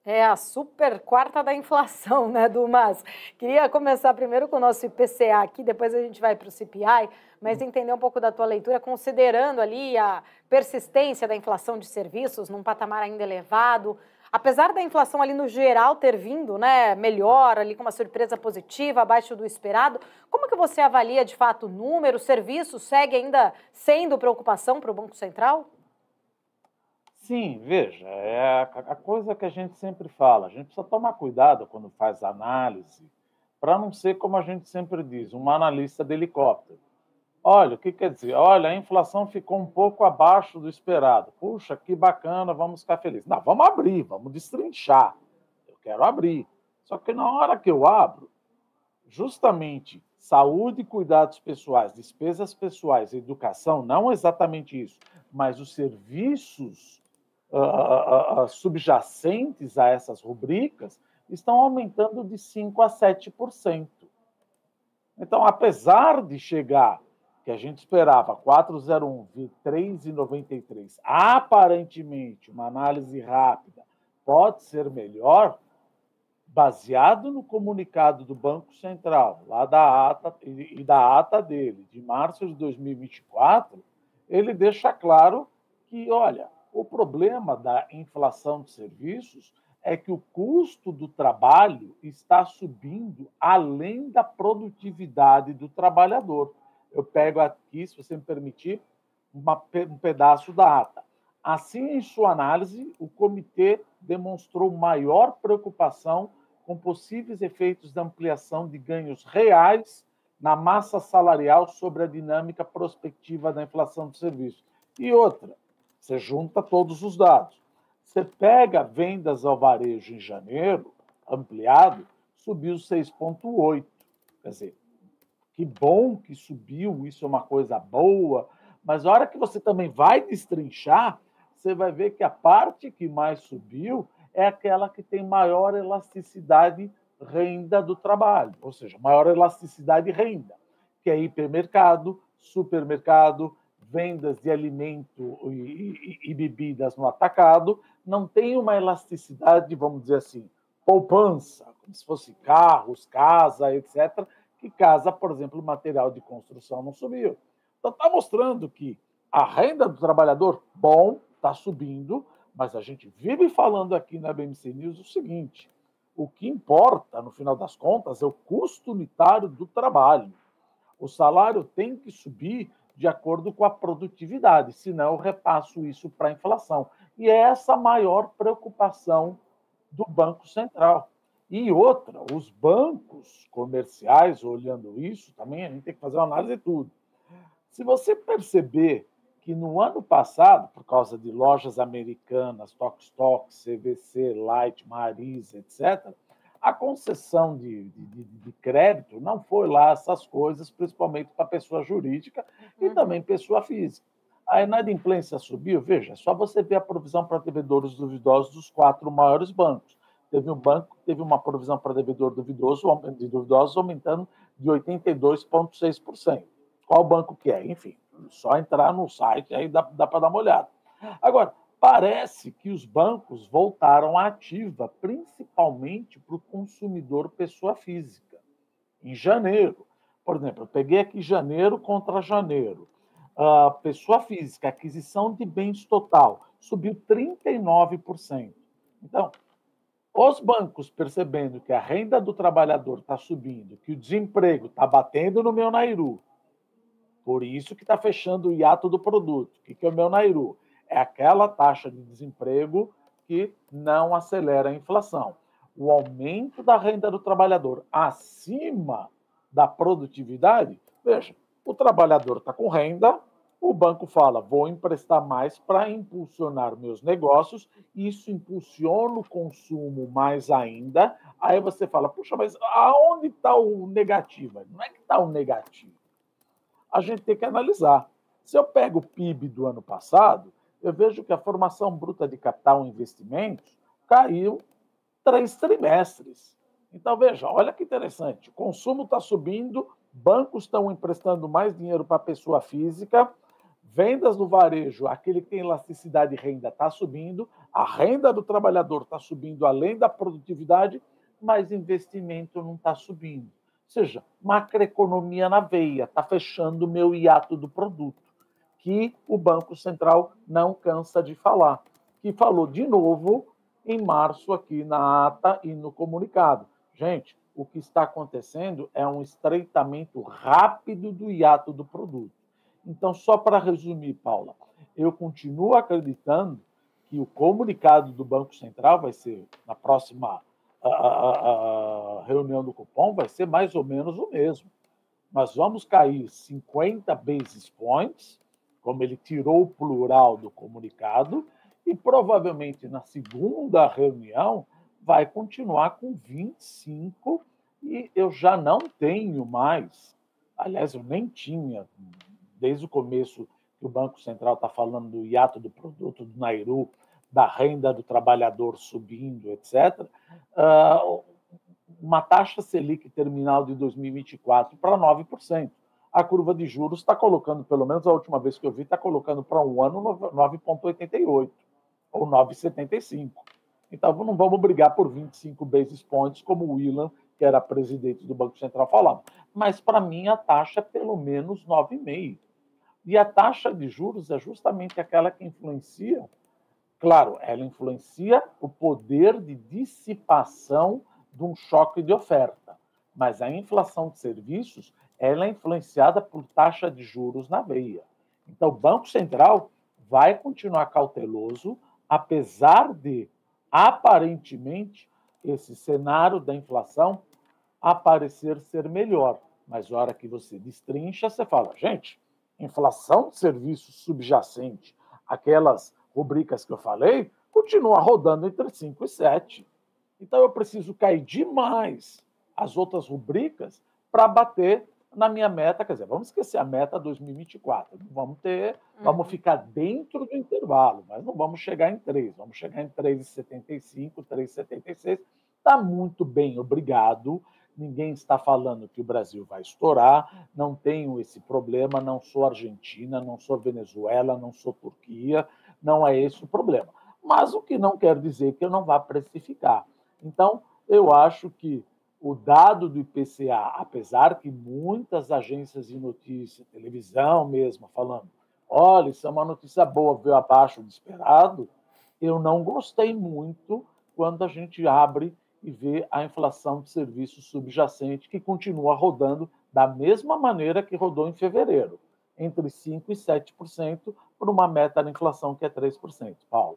É a super quarta da inflação, né, Dumas? Queria começar primeiro com o nosso IPCA aqui, depois a gente vai para o CPI, mas entender um pouco da tua leitura, considerando ali a persistência da inflação de serviços num patamar ainda elevado, apesar da inflação ali no geral ter vindo, né, melhor, ali com uma surpresa positiva, abaixo do esperado, como que você avalia de fato o número, o serviço segue ainda sendo preocupação para o Banco Central? Sim, veja, é a coisa que a gente sempre fala. A gente precisa tomar cuidado quando faz análise, para não ser, como a gente sempre diz, um analista de helicóptero. Olha, o que quer dizer? Olha, a inflação ficou um pouco abaixo do esperado. Puxa, que bacana, vamos ficar felizes. Não, vamos abrir, vamos destrinchar. Eu quero abrir. Só que na hora que eu abro, justamente saúde e cuidados pessoais, despesas pessoais, educação, não exatamente isso, mas os serviços subjacentes a essas rubricas estão aumentando de 5 a 7%. Então, apesar de chegar, que a gente esperava 4,01, 3,93, aparentemente, uma análise rápida, pode ser melhor, baseado no comunicado do Banco Central, lá da ata e da ata dele, de março de 2024, ele deixa claro que, olha, o problema da inflação de serviços é que o custo do trabalho está subindo além da produtividade do trabalhador. Eu pego aqui, se você me permitir, um pedaço da ata. Assim, em sua análise, o comitê demonstrou maior preocupação com possíveis efeitos da ampliação de ganhos reais na massa salarial sobre a dinâmica prospectiva da inflação de serviços. E outra, você junta todos os dados. Você pega vendas ao varejo em janeiro, ampliado, subiu 6,8. Quer dizer, que bom que subiu, isso é uma coisa boa, mas a hora que você também vai destrinchar, você vai ver que a parte que mais subiu é aquela que tem maior elasticidade renda do trabalho, ou seja, maior elasticidade renda, que é hipermercado, supermercado, vendas de alimento e bebidas no atacado, não tem uma elasticidade, vamos dizer assim, poupança, como se fosse carros, casa, etc., que casa, por exemplo, o material de construção não subiu. Então, está mostrando que a renda do trabalhador, bom, está subindo, mas a gente vive falando aqui na BMC News o seguinte: o que importa, no final das contas, é o custo unitário do trabalho. O salário tem que subir de acordo com a produtividade, senão eu repasso isso para a inflação. E é essa a maior preocupação do Banco Central. E outra, os bancos comerciais, olhando isso, também a gente tem que fazer uma análise de tudo. Se você perceber que no ano passado, por causa de lojas americanas, Tok, CVC, Light, Marisa, etc., a concessão de crédito não foi lá essas coisas, principalmente para pessoa jurídica e também pessoa física. A inadimplência subiu, veja, é só você ver a provisão para devedores duvidosos dos 4 maiores bancos. Teve um banco que teve uma provisão para devedor duvidoso, de duvidosos aumentando de 82,6%. Qual banco que é? Enfim, só entrar no site, aí dá para dar uma olhada. Agora, parece que os bancos voltaram à ativa, principalmente para o consumidor pessoa física. Em janeiro, por exemplo, eu peguei aqui janeiro contra janeiro. Pessoa física, aquisição de bens total, subiu 39%. Então, os bancos percebendo que a renda do trabalhador está subindo, que o desemprego está batendo no meu Nairu, por isso que está fechando o hiato do produto. O que é o meu Nairu? É aquela taxa de desemprego que não acelera a inflação. O aumento da renda do trabalhador acima da produtividade, veja, o trabalhador está com renda, o banco fala, vou emprestar mais para impulsionar meus negócios, isso impulsiona o consumo mais ainda, aí você fala, puxa, mas aonde está o negativo? Não é que está o negativo. A gente tem que analisar. Se eu pego o PIB do ano passado, eu vejo que a formação bruta de capital e investimentos caiu 3 trimestres. Então, veja, olha que interessante. O consumo está subindo, bancos estão emprestando mais dinheiro para a pessoa física, vendas no varejo, aquele que tem elasticidade de renda está subindo, a renda do trabalhador está subindo além da produtividade, mas investimento não está subindo. Ou seja, macroeconomia na veia, está fechando o meu hiato do produto, que o Banco Central não cansa de falar, que falou de novo em março aqui na ata e no comunicado. Gente, o que está acontecendo é um estreitamento rápido do hiato do produto. Então, só para resumir, Paula, eu continuo acreditando que o comunicado do Banco Central vai ser, na próxima reunião do Copom, vai ser mais ou menos o mesmo. Nós vamos cair 50 basis points, como ele tirou o plural do comunicado, e provavelmente na segunda reunião vai continuar com 25, e eu já não tenho mais, aliás, eu nem tinha, desde o começo que o Banco Central está falando do hiato do produto, do Nairu, da renda do trabalhador subindo, etc., uma taxa Selic terminal de 2024 para 9%. A curva de juros está colocando, pelo menos a última vez que eu vi, está colocando para um ano 9,88 ou 9,75. Então, não vamos brigar por 25 basis points, como o Willan, que era presidente do Banco Central, falava. Mas, para mim, a taxa é pelo menos 9,5%. E a taxa de juros é justamente aquela que influencia, claro, ela influencia o poder de dissipação de um choque de oferta, mas a inflação de serviços ela é influenciada por taxa de juros na veia. Então, o Banco Central vai continuar cauteloso, apesar de, aparentemente, esse cenário da inflação aparecer ser melhor. Mas, na hora que você destrincha, você fala, gente, inflação de serviços subjacente, aquelas rubricas que eu falei, continua rodando entre 5 e 7. Então, eu preciso cair demais as outras rubricas para bater na minha meta. Quer dizer, vamos esquecer a meta 2024. Vamos ficar dentro do intervalo, mas não vamos chegar em 3. Vamos chegar em 3,75, 3,76. Está muito bem, obrigado. Ninguém está falando que o Brasil vai estourar. Não tenho esse problema. Não sou Argentina, não sou Venezuela, não sou Turquia. Não é esse o problema. Mas o que não quer dizer que eu não vá precificar. Então, eu acho que o dado do IPCA, apesar que muitas agências de notícia, televisão mesmo, falando, olha, isso é uma notícia boa, veio abaixo do esperado, eu não gostei muito quando a gente abre e vê a inflação de serviços subjacente, que continua rodando da mesma maneira que rodou em fevereiro, entre 5% e 7%, por uma meta da inflação que é 3%. Paulo.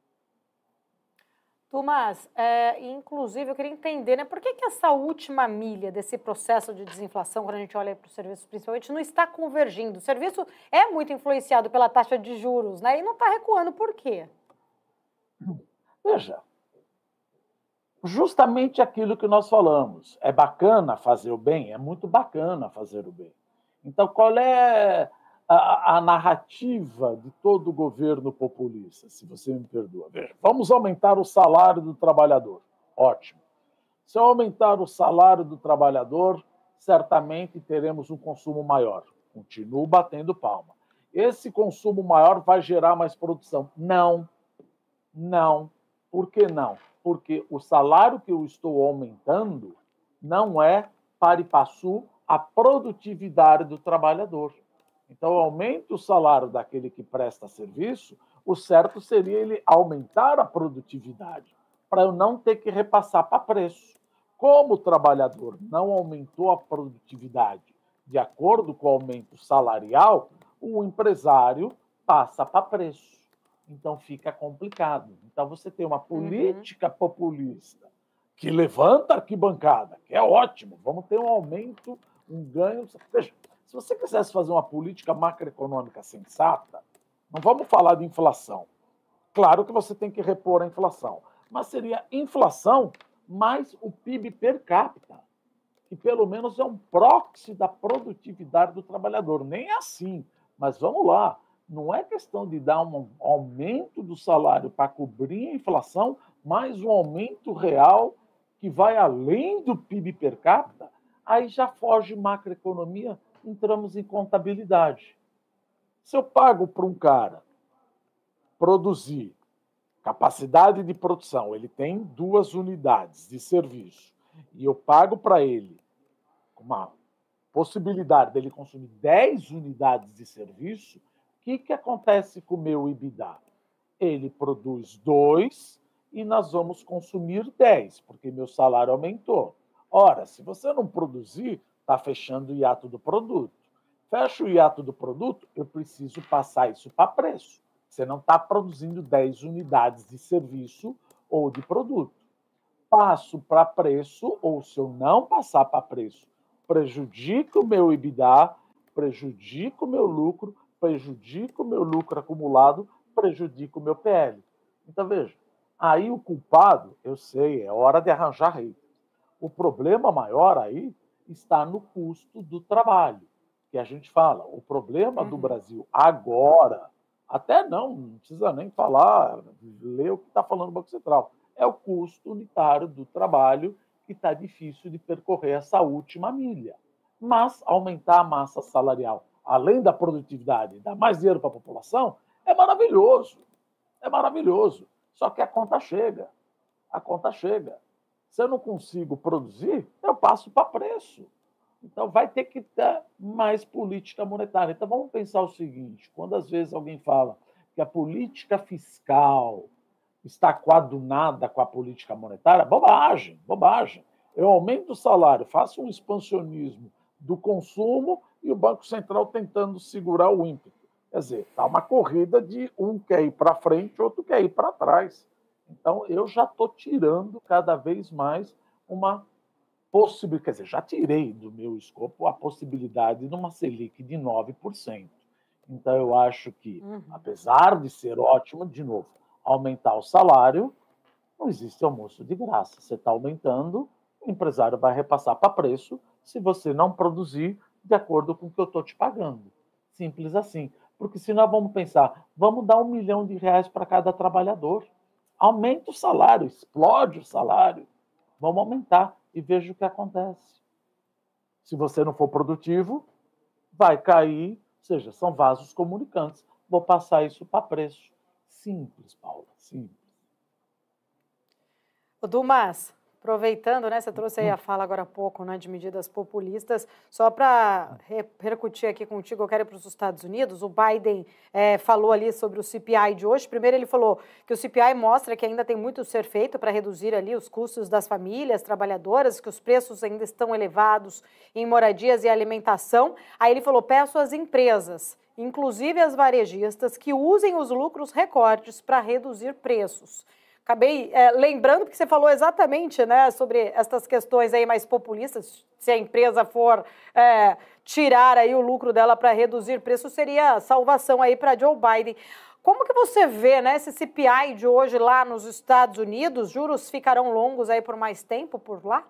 Tomás, inclusive eu queria entender, né, por que essa última milha desse processo de desinflação, quando a gente olha para os serviços principalmente, não está convergindo? O serviço é muito influenciado pela taxa de juros, né, e não está recuando, por quê? Veja, justamente aquilo que nós falamos, é bacana fazer o bem? É muito bacana fazer o bem. Então, qual é a narrativa de todo o governo populista, se você me perdoa? Veja, vamos aumentar o salário do trabalhador. Ótimo. Se eu aumentar o salário do trabalhador, certamente teremos um consumo maior. Continuo batendo palma. Esse consumo maior vai gerar mais produção? Não. Não. Por que não? Porque o salário que eu estou aumentando não é pari passu a produtividade do trabalhador. Então, eu aumento o salário daquele que presta serviço, o certo seria ele aumentar a produtividade, para eu não ter que repassar para preço. Como o trabalhador não aumentou a produtividade de acordo com o aumento salarial, o empresário passa para preço. Então, fica complicado. Então, você tem uma política populista que levanta a arquibancada, que é ótimo, vamos ter um aumento, um ganho. Veja, se você quisesse fazer uma política macroeconômica sensata, não vamos falar de inflação. Claro que você tem que repor a inflação, mas seria inflação mais o PIB per capita, que pelo menos é um proxy da produtividade do trabalhador. Nem assim, mas vamos lá. Não é questão de dar um aumento do salário para cobrir a inflação, mais um aumento real que vai além do PIB per capita, aí já foge macroeconomia, entramos em contabilidade. Se eu pago para um cara produzir, capacidade de produção, ele tem 2 unidades de serviço, e eu pago para ele uma possibilidade dele consumir 10 unidades de serviço, o que acontece com o meu EBITDA? Ele produz 2 e nós vamos consumir 10, porque meu salário aumentou. Ora, se você não produzir, está fechando o hiato do produto. Fecha o hiato do produto, eu preciso passar isso para preço. Você não está produzindo 10 unidades de serviço ou de produto. Passo para preço, ou se eu não passar para preço, prejudica o meu EBITDA, prejudica o meu lucro, prejudica o meu lucro acumulado, prejudica o meu PL. Então, veja, aí o culpado, eu sei, é hora de arranjar rei. O problema maior aí está no custo do trabalho, que a gente fala. O problema do Brasil agora, até não precisa nem falar, ler o que está falando o Banco Central, é o custo unitário do trabalho que está difícil de percorrer essa última milha. Mas aumentar a massa salarial, além da produtividade, dar mais dinheiro para a população, é maravilhoso. É maravilhoso. Só que a conta chega. A conta chega. Se eu não consigo produzir, eu passo para preço. Então, vai ter que ter mais política monetária. Então, vamos pensar o seguinte: quando às vezes alguém fala que a política fiscal está coadunada com a política monetária, bobagem, bobagem. Eu aumento o salário, faço um expansionismo do consumo e o Banco Central tentando segurar o ímpeto. Quer dizer, está uma corrida de um quer ir para frente, outro quer ir para trás. Então, eu já estou tirando cada vez mais uma possibilidade, quer dizer, já tirei do meu escopo a possibilidade de uma Selic de 9%. Então, eu acho que, apesar de ser ótimo, de novo, aumentar o salário, não existe almoço de graça. Você está aumentando, o empresário vai repassar para preço se você não produzir de acordo com o que eu estou te pagando. Simples assim. Porque senão vamos pensar, vamos dar R$1 milhão para cada trabalhador. Aumenta o salário, explode o salário. Vamos aumentar e veja o que acontece. Se você não for produtivo, vai cair, ou seja, são vasos comunicantes. Vou passar isso para preço. Simples, Paula, simples. O Dumas, aproveitando, né, você trouxe aí a fala agora há pouco, né, de medidas populistas, só para repercutir aqui contigo, eu quero ir para os Estados Unidos. O Biden falou ali sobre o CPI de hoje. Primeiro ele falou que o CPI mostra que ainda tem muito a ser feito para reduzir ali os custos das famílias trabalhadoras, que os preços ainda estão elevados em moradias e alimentação. Aí ele falou, peço às empresas, inclusive as varejistas, que usem os lucros recortes para reduzir preços. Acabei lembrando que você falou exatamente, né, sobre essas questões aí mais populistas. Se a empresa for tirar aí o lucro dela para reduzir preço, seria salvação aí para Joe Biden. Como que você vê, né, esse CPI de hoje lá nos Estados Unidos? Juros ficarão longos aí por mais tempo por lá?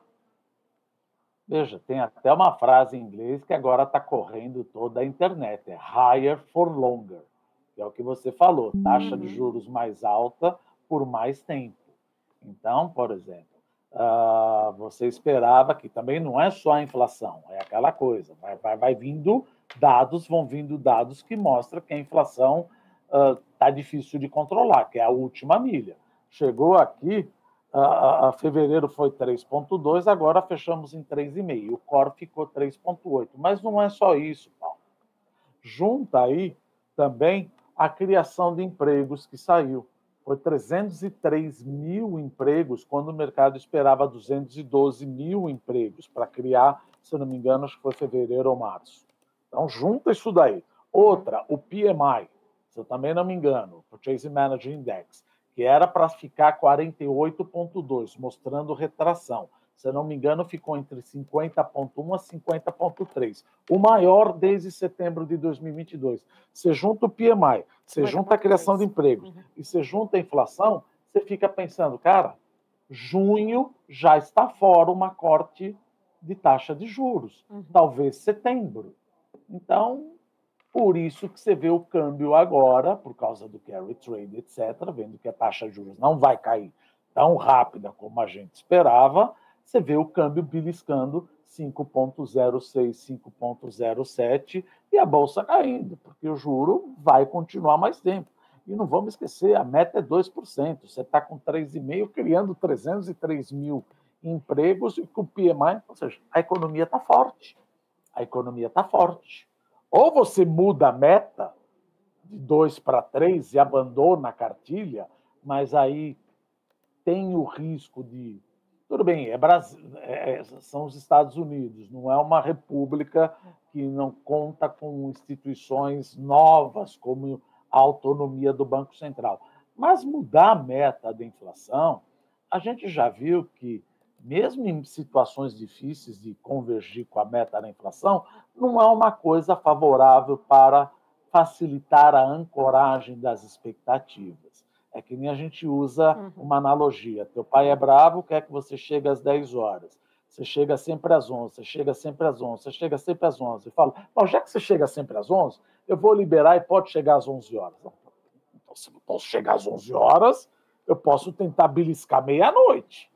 Veja, tem até uma frase em inglês que agora está correndo toda a internet. É higher for longer. Que é o que você falou. Taxa de juros mais alta por mais tempo. Então, por exemplo, você esperava que também não é só a inflação, é aquela coisa, vai vindo dados, vão vindo dados que mostram que a inflação está difícil de controlar, que é a última milha. Chegou aqui, fevereiro foi 3,2, agora fechamos em 3,5, o core ficou 3,8. Mas não é só isso, Paulo. Junta aí também a criação de empregos que saiu. Foi 303 mil empregos, quando o mercado esperava 212 mil empregos para criar, se eu não me engano, acho que foi fevereiro ou março. Então, junta isso daí. Outra, o PMI, se eu também não me engano, Purchasing Manager Index, que era para ficar 48,2, mostrando retração. Se eu não me engano, ficou entre 50,1 a 50,3. O maior desde setembro de 2022. Você junta o PMI, você junta a criação de empregos e você junta a inflação, você fica pensando, cara, junho já está fora uma corte de taxa de juros. Talvez setembro. Então, por isso que você vê o câmbio agora, por causa do carry trade, etc., vendo que a taxa de juros não vai cair tão rápida como a gente esperava, você vê o câmbio beliscando 5,06, 5,07 e a Bolsa caindo, porque o juro vai continuar mais tempo. E não vamos esquecer, a meta é 2%. Você está com 3,5%, criando 303 mil empregos e com o PMI, ou seja, a economia está forte. A economia está forte. Ou você muda a meta de 2 para 3 e abandona a cartilha, mas aí tem o risco de... Tudo bem, são os Estados Unidos, não é uma república que não conta com instituições novas, como a autonomia do Banco Central. Mas mudar a meta da inflação, a gente já viu que, mesmo em situações difíceis de convergir com a meta da inflação, não é uma coisa favorável para facilitar a ancoragem das expectativas. É que nem a gente usa uma analogia. Teu pai é bravo, quer que você chegue às 10 horas. Você chega sempre às 11, você chega sempre às 11, você chega sempre às 11. Eu falo, bom, já que você chega sempre às 11, eu vou liberar e pode chegar às 11 horas. Então, se eu posso chegar às 11 horas, eu posso tentar beliscar meia-noite.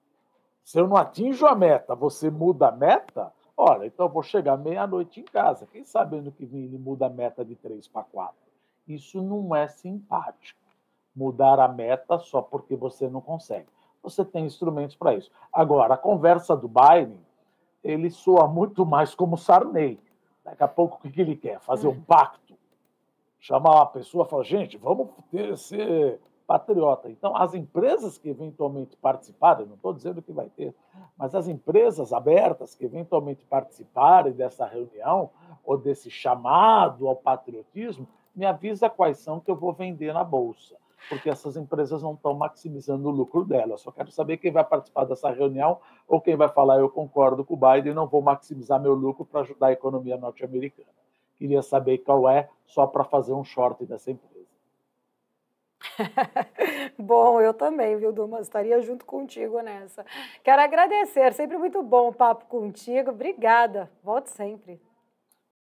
Se eu não atinjo a meta, você muda a meta, olha, então eu vou chegar meia-noite em casa. Quem sabe ano que vem ele muda a meta de 3 para 4? Isso não é simpático. Mudar a meta só porque você não consegue. Você tem instrumentos para isso. Agora, a conversa do Biden, ele soa muito mais como Sarney. Daqui a pouco, o que ele quer? Fazer um pacto. Chamar uma pessoa e falar, gente, vamos ser patriota. Então, as empresas que eventualmente participarem, não estou dizendo que vai ter, mas as empresas abertas que eventualmente participarem dessa reunião ou desse chamado ao patriotismo, me avisa quais são que eu vou vender na Bolsa, porque essas empresas não estão maximizando o lucro delas. Só quero saber quem vai participar dessa reunião ou quem vai falar, eu concordo com o Biden, não vou maximizar meu lucro para ajudar a economia norte-americana. Queria saber qual é, só para fazer um short dessa empresa. Bom, eu também, viu, Dumas? Estaria junto contigo nessa. Quero agradecer, sempre muito bom o papo contigo. Obrigada, volte sempre.